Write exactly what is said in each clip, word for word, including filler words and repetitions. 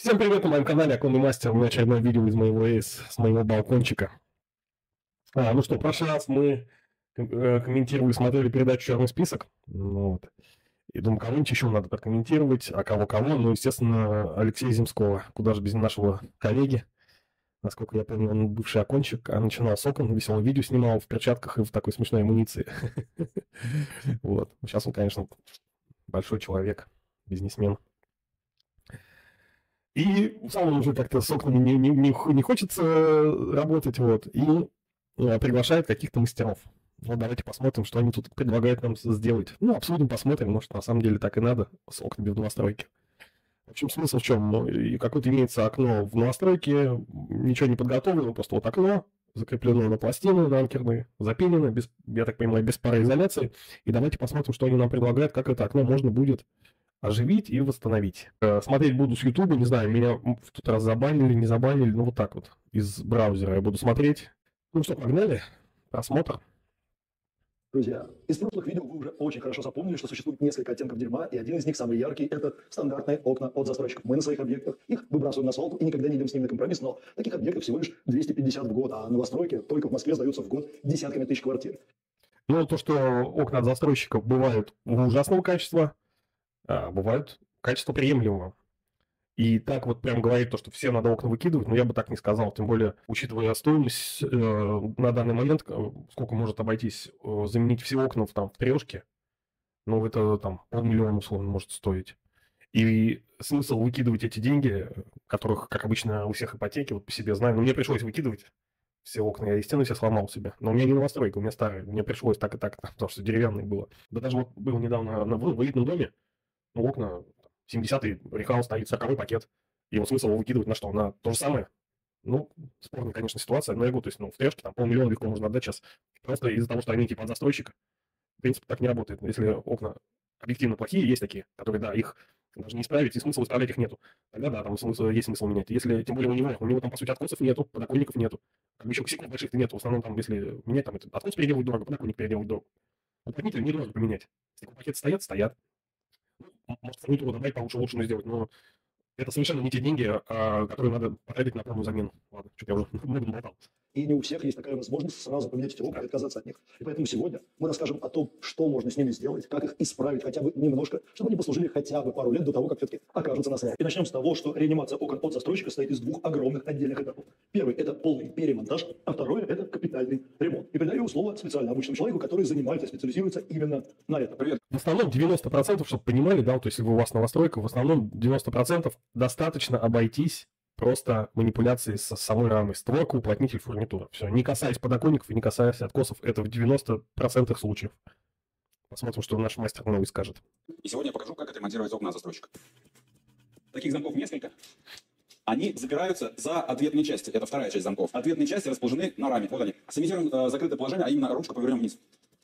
Всем привет на моем канале Оконный мастер. У меня очередное видео из моего эйс, с моего балкончика. А, ну что, в прошлый раз мы э, комментировали, смотрели передачу «Черный список». Ну, вот. И думаю, кого-нибудь еще надо прокомментировать, а кого-кого. Ну, естественно, Алексея Земского. Куда же без нашего коллеги. Насколько я помню, он бывший окончик, а начинал с окон, веселое видео снимал в перчатках и в такой смешной амуниции. Вот. Сейчас он, конечно, большой человек, бизнесмен. И сам уже как-то с окнами не, не, не, не хочется работать, вот, и э, приглашает каких-то мастеров. Вот давайте посмотрим, что они тут предлагают нам сделать. Ну, обсудим, посмотрим, может, на самом деле так и надо с окнами в новостройке. В общем, смысл в чем? Ну, и какое-то имеется окно в новостройке, ничего не подготовлено, просто вот окно, закреплено на пластины ранкерные, запилено, без, я так понимаю, без пароизоляции. И давайте посмотрим, что они нам предлагают, как это окно можно будет оживить и восстановить. Смотреть буду с Ютуба, не знаю, меня в тот раз забанили, не забанили, ну вот так вот, из браузера я буду смотреть. Ну что, погнали, просмотр. Друзья, из прошлых видео вы уже очень хорошо запомнили, что существует несколько оттенков дерьма, и один из них, самый яркий, это стандартные окна от застройщиков. Мы на своих объектах их выбрасываем на свалку и никогда не идем с ними на компромисс, но таких объектов всего лишь двести пятьдесят в год, а новостройки только в Москве сдаются в год десятками тысяч квартир. Ну, то, что окна от застройщиков бывают ужасного качества, а бывают качество приемлемого. И так вот прям говорить то, что все надо окна выкидывать, но я бы так не сказал. Тем более, учитывая стоимость, э, на данный момент, сколько может обойтись э, заменить все окна в, там, в трешке, ну, это там полмиллиона условно может стоить. И смысл выкидывать эти деньги, которых, как обычно, у всех ипотеки, вот по себе знаю, но мне пришлось выкидывать все окна, я, естественно, все сломал себе. Но у меня не новостройка, у меня старая, мне пришлось так и так, потому что деревянное было. Да даже вот был недавно на, в элитном доме, ну, окна, семидесятый рехаус стоит, сороковой пакет. И вот смысл его выкидывать на что? На то же самое? Ну, спорная, конечно, ситуация, но я говорю, то есть, ну, в трешке там полмиллиона легко можно отдать сейчас. Просто из-за того, что они типа от застройщика. В принципе, так не работает. Если окна объективно плохие, есть такие, которые, да, их даже не исправить, и смысла исправлять их нету. Тогда, да, там смысл, есть смысл менять. Если, тем более, у него, у него там, по сути, откосов нету, подоконников нету. Как бы еще косяков больших-то нету. В основном, там, если менять, там, это откос переделывать дорого, подоконник переделывать дорого. Уплотнитель недорого поменять. Если пакеты стоят, стоят. Может, фурнитуру добавить получше, лучше но сделать, но это совершенно не те деньги, а, которые надо потратить на полную замену. Ладно, что-то я уже много болтал. И не у всех есть такая возможность сразу поменять эти окна и отказаться от них. И поэтому сегодня мы расскажем о том, что можно с ними сделать, как их исправить хотя бы немножко, чтобы они послужили хотя бы пару лет до того, как все-таки окажутся на свалке. И начнем с того, что реанимация окон от застройщика состоит из двух огромных отдельных этапов. Первый – это полный перемонтаж, а второй – это капитальный ремонт. И передаю слово специально обычному человеку, который занимается, специализируется именно на этом. Привет. В основном девяносто процентов, чтобы понимали, да, то есть если у вас новостройка, в основном девяносто процентов достаточно обойтись просто манипуляции с самой рамой. Створка, уплотнитель, фурнитура. Все. Не касаясь подоконников и не касаясь откосов. Это в девяноста процентах случаев. Посмотрим, что наш мастер новый скажет. И сегодня я покажу, как отремонтировать окна от застройщика. Таких замков несколько. Они запираются за ответные части. Это вторая часть замков. Ответные части расположены на раме. Вот они. Сымитируем э, закрытое положение, а именно ручку повернем вниз.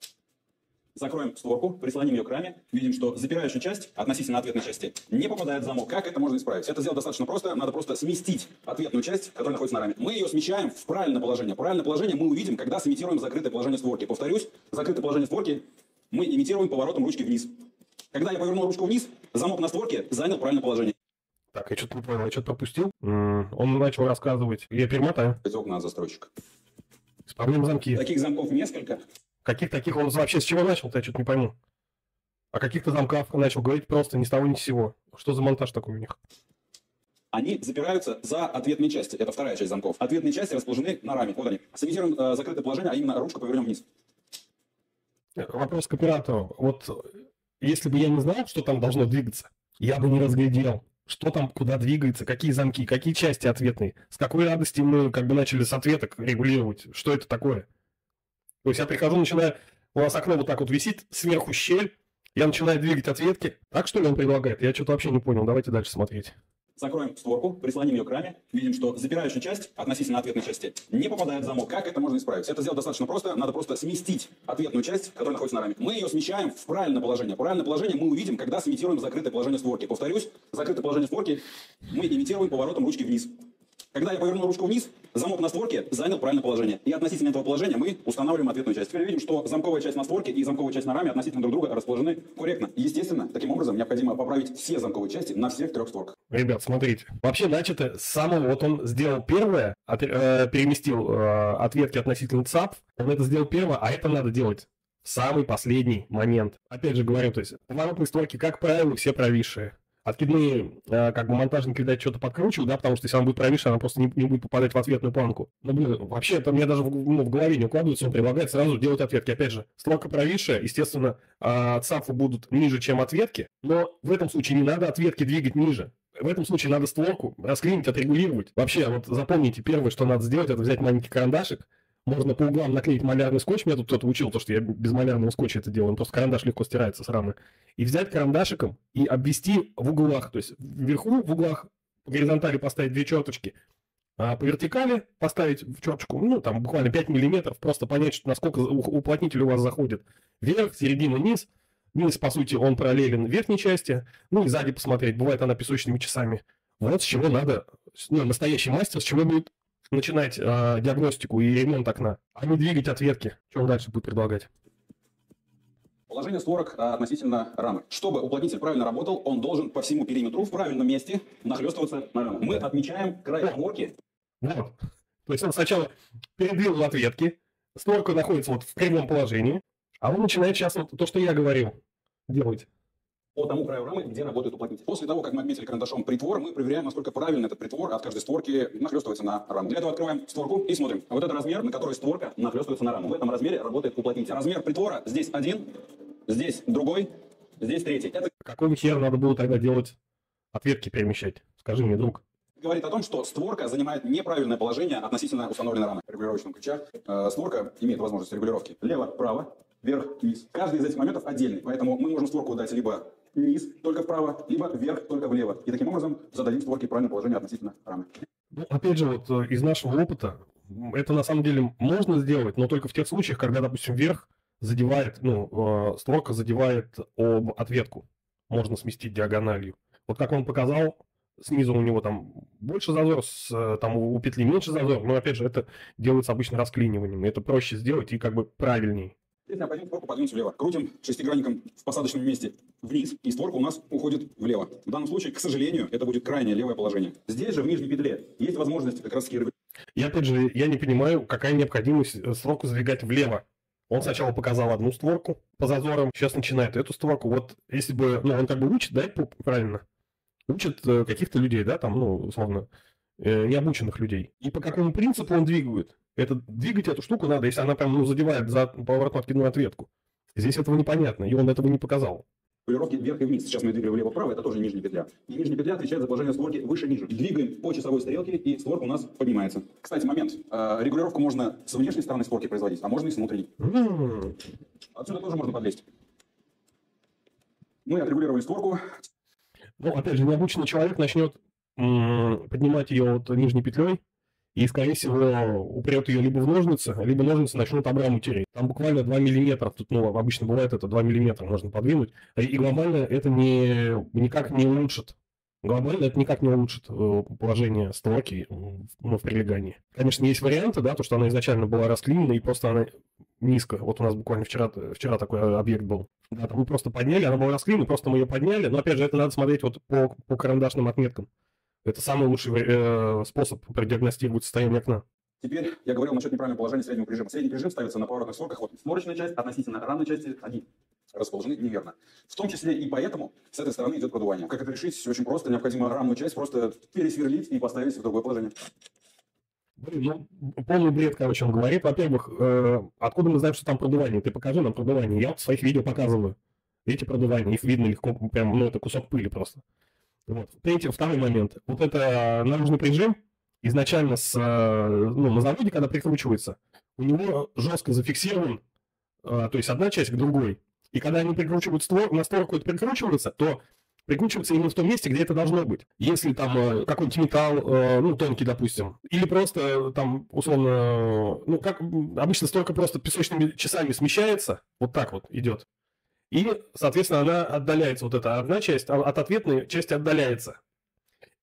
Закроем створку, прислоним ее к раме. Видим, что запирающая часть относительно ответной части не попадает в замок. Как это можно исправить? Это сделать достаточно просто. Надо просто сместить ответную часть, которая находится на раме. Мы ее смещаем в правильное положение. Правильное положение мы увидим, когда сымитируем закрытое положение створки. Повторюсь, закрытое положение створки мы имитируем поворотом ручки вниз. Когда я повернул ручку вниз, замок на створке занял правильное положение. Так, я что-то не понял, я что-то пропустил. М-м, он начал рассказывать. Я перемотаю. Окна от застройщика. Исправляем замки. Таких замков несколько. Каких таких он вообще с чего начал-то, я что-то не пойму. О каких-то замках начал говорить просто ни с того ни с сего. Что за монтаж такой у них? Они запираются за ответные части. Это вторая часть замков. Ответные части расположены на раме. Вот они. Сымитируем э, закрытое положение, а именно ручку повернем вниз. Вопрос к оператору. Вот если бы я не знал, что там должно двигаться, я бы не разглядел, что там куда двигается, какие замки, какие части ответные. С какой радости мы как бы начали с ответок регулировать. Что это такое? То есть я прихожу, начинаю, у нас окно вот так вот висит, сверху щель, я начинаю двигать ответки. Так что ли он предлагает? Я что-то вообще не понял. Давайте дальше смотреть. Закроем створку, прислоним ее к раме. Видим, что запирающая часть относительно ответной части не попадает в замок. Как это можно исправить? Это сделать достаточно просто. Надо просто сместить ответную часть, которая находится на раме. Мы ее смещаем в правильное положение. Правильное положение мы увидим, когда сымитируем закрытое положение створки. Повторюсь, закрытое положение створки мы имитируем поворотом ручки вниз. Когда я повернул ручку вниз, замок на створке занял правильное положение. И относительно этого положения мы устанавливаем ответную часть. Теперь видим, что замковая часть на створке и замковая часть на раме относительно друг друга расположены корректно. Естественно, таким образом необходимо поправить все замковые части на всех трех створках. Ребят, смотрите. Вообще начато с самого, вот он сделал первое, от, э, переместил э, ответки относительно ЦАП, он это сделал первое, а это надо делать в самый последний момент. Опять же говорю, то есть поворотные створки, как правило, все провисшие. Откидные, э, как бы монтажники, видать, что-то подкручивают, да, потому что если она будет провисшая, она просто не, не будет попадать в ответную планку. Ну, блин, вообще, это мне даже в, ну, в голове не укладывается, он предлагает сразу делать ответки. Опять же, створка провисшая, естественно, э, ЦАПы будут ниже, чем ответки, но в этом случае не надо ответки двигать ниже. В этом случае надо створку расклинить, отрегулировать. Вообще, вот запомните, первое, что надо сделать, это взять маленький карандашик. Можно по углам наклеить малярный скотч. Меня тут кто-то учил, то, что я без малярного скотча это делаю. Просто карандаш легко стирается с рамы. И взять карандашиком и обвести в углах. То есть вверху в углах по горизонтали поставить две черточки, а по вертикали поставить в черточку, ну, там буквально пять миллиметров. Просто понять, что, насколько уплотнитель у вас заходит. Вверх, середина, низ. Низ, по сути, он параллелен верхней части. Ну и сзади посмотреть. Бывает она песочными часами. Вот с чего надо, ну, настоящий мастер, с чего будет начинать э, диагностику и ремонт окна, а не двигать ответки. Что он дальше будет предлагать? Положение створок а, относительно рамы. Чтобы уплотнитель правильно работал, он должен по всему периметру в правильном месте нахлестываться на раму. Мы отмечаем край створки. Вот. То есть он сначала передвинул ответки, створка находится вот в кривом положении, а он начинает сейчас вот то, что я говорил, делать. По тому краю рамы, где работает уплотнитель. После того, как мы отметили карандашом притвор, мы проверяем, насколько правильно этот притвор от каждой створки нахлестывается на раму. Для этого открываем створку и смотрим. Вот это размер, на который створка нахлестывается на раму. В этом размере работает уплотнитель. Размер притвора здесь один, здесь другой, здесь третий. Это какой хер надо было тогда делать ответки перемещать? Скажи мне, друг. Говорит о том, что створка занимает неправильное положение относительно установленной рамы. Регулировочного ключа э, створка имеет возможность регулировки лево-право, вверх-вниз. Каждый из этих моментов отдельный, поэтому мы можем створку дать либо вниз, только вправо, либо вверх, только влево. И таким образом зададим створке правильное положение относительно рамы. Ну, опять же, вот из нашего опыта, это на самом деле можно сделать, но только в тех случаях, когда, допустим, вверх задевает, ну, э, створка задевает об ответку. Можно сместить диагональю. Вот как он показал, снизу у него там больше зазор, с, там у петли меньше зазор, но опять же это делается обычно расклиниванием, это проще сделать и как бы правильней. Здесь необходимо створку подвинуть влево. Крутим шестигранником в посадочном месте вниз, и створка у нас уходит влево. В данном случае, к сожалению, это будет крайнее левое положение. Здесь же в нижней петле есть возможность как раз регулировать. И опять же, я не понимаю, какая необходимость створку сдвигать влево. Он сначала показал одну створку по зазорам, сейчас начинает эту створку. Вот если бы, ну, он как бы учит, да, правильно? Учат каких-то людей, да, там, ну, условно, необученных людей. И по какому принципу он двигает? Это двигать эту штуку надо, если она прям, ну, задевает за поворотную откидную ответку. Здесь этого непонятно, и он этого не показал. Регулировки вверх и вниз. Сейчас мы двигаем влево-вправо, это тоже нижняя петля. И нижняя петля отвечает за положение створки выше-ниже. Двигаем по часовой стрелке, и створка у нас поднимается. Кстати, момент. Регулировку можно с внешней стороны створки производить, а можно и с внутренней. Mm. Отсюда тоже можно подлезть. Мы отрегулировали створку. Ну, опять же, необученный человек начнет м- поднимать ее вот нижней петлей, и, скорее всего, упрет ее либо в ножницы, либо ножницы начнут об раму тереть. Там буквально два миллиметра, тут, ну, обычно бывает это два миллиметра можно подвинуть, и глобально это не, никак не улучшит. Глобально это никак не улучшит э, положение створки, ну, в прилегании. Конечно, есть варианты, да, то, что она изначально была расклинена, и просто она низко. Вот у нас буквально вчера, вчера такой объект был. Да, там мы просто подняли, она была расклинена, просто мы ее подняли, но, опять же, это надо смотреть вот по, по карандашным отметкам. Это самый лучший э, способ продиагностировать состояние окна. Теперь я говорил насчет неправильного положения среднего прижима. Средний прижим ставится на поворотных створках. Вот створочная часть относительно рамной части, они расположены неверно. В том числе и поэтому с этой стороны идет продувание. Как это решить? Очень просто. Необходимо рамную часть просто пересверлить и поставить в другое положение. Блин, ну, полный бред, короче, он говорит. Во-первых, э, откуда мы знаем, что там продувание? Ты покажи нам продувание. Я вот в своих видео показываю эти продувания. Их видно легко, прям, ну, это кусок пыли просто. Вот. Третий, второй момент. Вот это наружный прижим изначально с, ну, на заводе, когда прикручивается, у него жестко зафиксирован, то есть одна часть к другой. И когда они прикручивают створ, на створку это прикручивается, то прикручивается именно в том месте, где это должно быть. Если там какой-нибудь металл, ну, тонкий, допустим, или просто там, условно, ну, как обычно створка просто песочными часами смещается, вот так вот идет. И, соответственно, она отдаляется, вот эта одна часть, от ответной части отдаляется.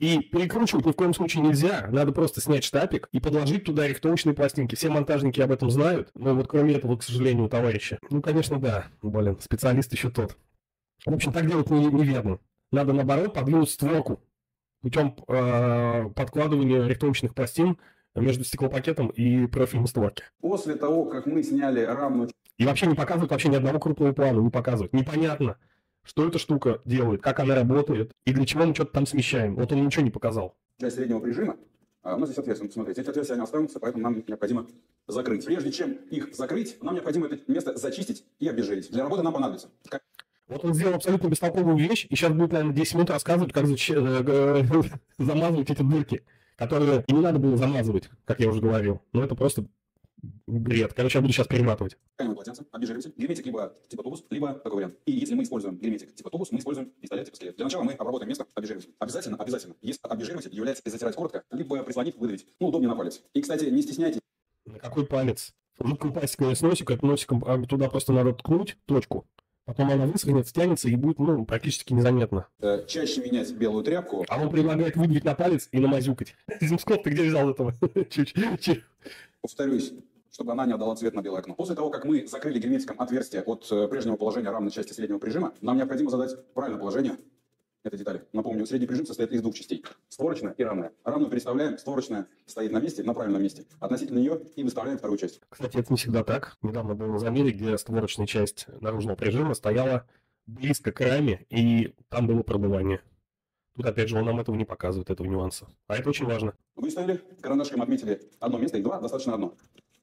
И перекручивать ни в коем случае нельзя. Надо просто снять штапик и подложить туда рихтовочные пластинки. Все монтажники об этом знают, но вот кроме этого, к сожалению, у товарища. Ну, конечно, да. Блин, специалист еще тот. В общем, так делать не, неверно. Надо, наоборот, подвинуть створку путем э, подкладывания рихтовочных пластин между стеклопакетом и профилем створки. После того, как мы сняли рамную... И вообще не показывают вообще ни одного крупного плана, не показывают. Непонятно, что эта штука делает, как она работает и для чего мы что-то там смещаем. Вот он ничего не показал. часть среднего прижима, а у нас здесь отверстия. Смотрите, эти отверстия они останутся, поэтому нам необходимо закрыть. Прежде чем их закрыть, нам необходимо это место зачистить и обезжирить. Для работы нам понадобится. Вот он сделал абсолютно бестолковую вещь, и сейчас будет, наверное, десять минут рассказывать, как замазывать эти дырки, которые и не надо было замазывать, как я уже говорил. Но это просто бред. Короче, я буду сейчас перематывать. Тканевое полотенце, обезжириватель, герметик либо типа тубус, либо такой вариант. И если мы используем герметик типа тубус, мы используем пистолет типа скелет. Для начала мы обработаем место обезжиривателем. Обязательно, обязательно, если обезжириватель является затирать коротко, либо прислонить, выдавить. Ну, удобнее на палец. И, кстати, не стесняйтесь. На какой палец? Жуткую пластиковую с носиком, носиком а туда просто надо ткнуть точку. Потом она высохнет, стянется и будет, ну, практически незаметно. Э, чаще менять белую тряпку. А он предлагает выдавить на палец и намазюкать. Земскот, ты где взял этого? Повторюсь, чтобы она не отдала цвет на белое окно. После того, как мы закрыли герметиком отверстие от э, прежнего положения равной части среднего прижима, нам необходимо задать правильное положение этой детали. Напомню, средний прижим состоит из двух частей. Створочная и рамная. Рамную переставляем, створочная стоит на месте, на правильном месте. Относительно нее и выставляем вторую часть. Кстати, это не всегда так. Недавно был на замере, где створочная часть наружного прижима стояла близко к раме, и там было пробывание. Тут, опять же, он нам этого не показывает, этого нюанса. А это очень важно. Выставили, карандашиком отметили одно место, и два, достаточно одно.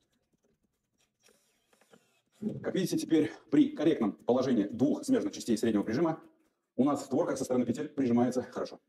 Как видите, теперь при корректном положении двух смежных частей среднего прижима у нас створка со стороны петель прижимается хорошо.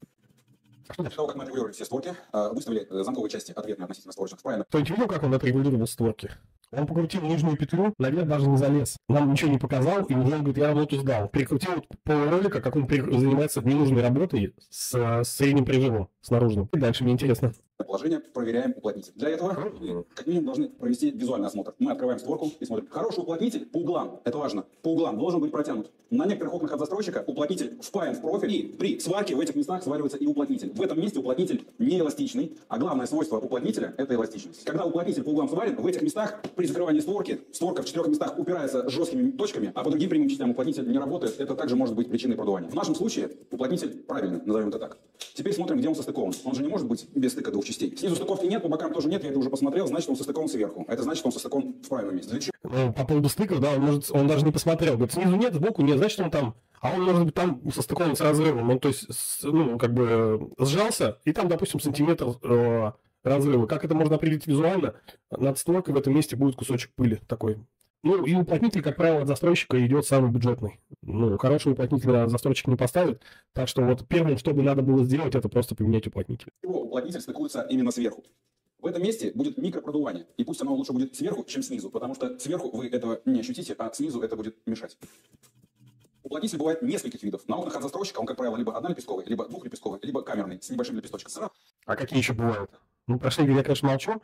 После того, как мы отрегулировали все створки, выставили замковые части ответные относительно створочных правильно. Кто-нибудь видел, как он отрегулировал створки? Он покрутил нижнюю петлю, наверх даже не залез. Нам ничего не показал, и уже он говорит, я работу сдал. Перекрутил полуролика, как он занимается ненужной работой с, с средним прижимом, с наружным. И дальше мне интересно. Положение проверяем уплотнитель. Для этого мы, как минимум, должны провести визуальный осмотр. Мы открываем створку и смотрим. Хороший уплотнитель по углам, это важно, по углам должен быть протянут. На некоторых окнах от застройщика уплотнитель впаян в профиль, и при сварке в этих местах сваривается и уплотнитель. В этом месте уплотнитель не эластичный, а главное свойство уплотнителя – это эластичность. Когда уплотнитель по углам сварен, в этих местах при закрывании створки, створка в четырех местах упирается жесткими точками, а по другим прямым частям уплотнитель не работает. Это также может быть причиной продувания. В нашем случае уплотнитель правильный, назовем это так. Теперь смотрим, где он состыкован. Он же не может быть без стыка двух частей. Снизу стыковки нет, по бокам тоже нет, я это уже посмотрел, значит, он состыкован сверху. Это значит, он состыкован в правильном месте. Ну, по поводу стыков, да, он, может, он даже не посмотрел. Говорит, снизу нет, сбоку нет, значит, он там. А он, может быть, там состыкован с разрывом. Он, то есть, с, ну, как бы сжался, и там, допустим, сантиметр э, разрыва. Как это можно определить визуально? Над створкой в этом месте будет кусочек пыли такой. Ну, и уплотнитель, как правило, от застройщика идет самый бюджетный. Ну, хороший уплотнитель застройщик не поставит. Так что вот первым, что бы надо было сделать, это просто поменять уплотнитель. Его уплотнитель стыкуется именно сверху. В этом месте будет микропродувание. И пусть оно лучше будет сверху, чем снизу, потому что сверху вы этого не ощутите, а снизу это будет мешать. Уплотнитель бывает нескольких видов. На окнах от застройщика он, как правило, либо однолепестковый, либо двухлепестковый, либо камерный, с небольшим лепесточком. А какие еще бывают? Ну, прошли, я, конечно, молчу.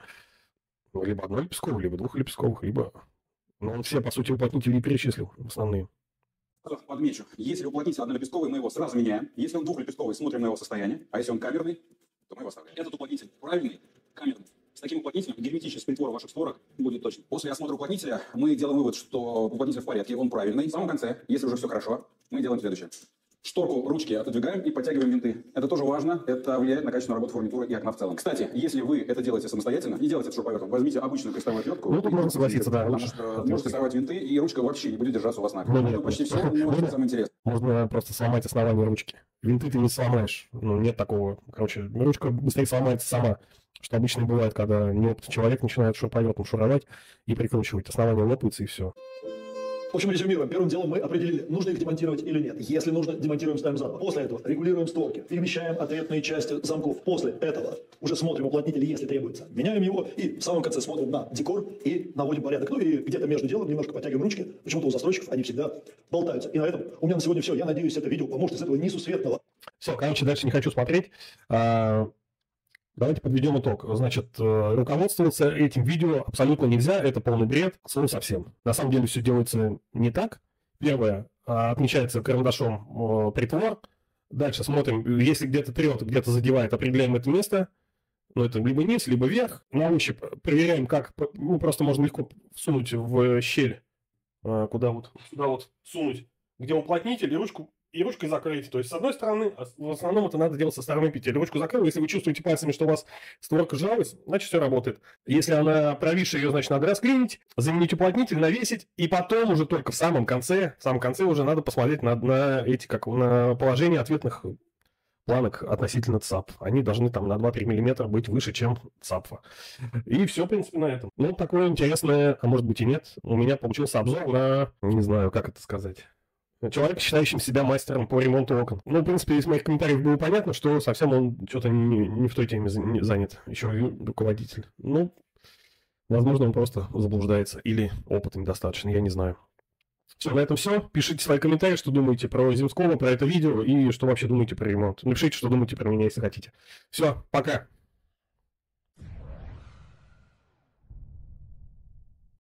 Либо однолепестковый, либо двухлепестковых, либо... Ну, он все, по сути, уплотнители и перечислил, основные. Подмечу, если уплотнитель однолепестковый, мы его сразу меняем. Если он двухлепестковый, смотрим на его состояние. А если он камерный, то мы его оставляем. Этот уплотнитель правильный, камерный. С таким уплотнителем герметичность притвора ваших створок будет точно. После осмотра уплотнителя мы делаем вывод, что уплотнитель в порядке, он правильный. В самом конце, если уже все хорошо, мы делаем следующее. Шторку ручки отодвигаем и подтягиваем винты. Это тоже важно, это влияет на качественную работу фурнитуры и окна в целом. Кстати, если вы это делаете самостоятельно, не делайте это шуруповертом, возьмите обычную крестовую отвертку. Ну, тут можно согласиться, да. Потому что можете сорвать винты, и ручка вообще не будет держаться у вас на окне. Ну, почти все, но это самое интересное. Можно просто сломать основание ручки. Винты ты не сломаешь. Ну, нет такого. Короче, ручка быстрее сломается сама. Что обычно бывает, когда неопытный человек начинает шуруповертом шуровать и прикручивать. Основание лопается и все. В общем, резюмируем. Первым делом мы определили, нужно их демонтировать или нет. Если нужно, демонтируем, ставим заново. После этого регулируем створки, перемещаем ответные части замков. После этого уже смотрим уплотнитель, если требуется. Меняем его и в самом конце смотрим на декор и наводим порядок. Ну и где-то между делом немножко подтягиваем ручки. Почему-то у застройщиков они всегда болтаются. И на этом у меня на сегодня все. Я надеюсь, это видео поможет из этого несусветного. Все, короче, дальше не хочу смотреть. Давайте подведем итог. Значит, руководствоваться этим видео абсолютно нельзя, это полный бред, слово совсем. На самом деле все делается не так. Первое, отмечается карандашом притвор, Дальше смотрим, если где-то трет, где-то задевает, определяем это место. Ну, это либо низ, либо вверх. На ощупь проверяем, как, ну, просто можно легко всунуть в щель, куда вот, сюда вот сунуть, где уплотнитель, и ручку, и ручкой закрыть. То есть, с одной стороны, в основном это надо делать со стороны петель. Ручку закрыл, если вы чувствуете пальцами, что у вас створка сжалась, значит, все работает. Если она провисшая, ее, значит, надо расклинить, заменить уплотнитель, навесить, и потом уже только в самом конце, в самом конце уже надо посмотреть на, на эти, как, на положение ответных планок относительно ЦАП. Они должны там на два-три миллиметра быть выше, чем ЦАПфа. И все, в принципе, на этом. Ну, такое интересное, а может быть и нет. У меня получился обзор на, не знаю, как это сказать, человек, считающим себя мастером по ремонту окон. Ну, в принципе, из моих комментариев было понятно, что совсем он что-то не, не в той теме занят. Еще руководитель. Ну, возможно, он просто заблуждается. Или опыта недостаточно, я не знаю. Все, на этом все. Пишите свои комментарии, что думаете про Земского, про это видео, и что вообще думаете про ремонт. Напишите, что думаете про меня, если хотите. Все, пока.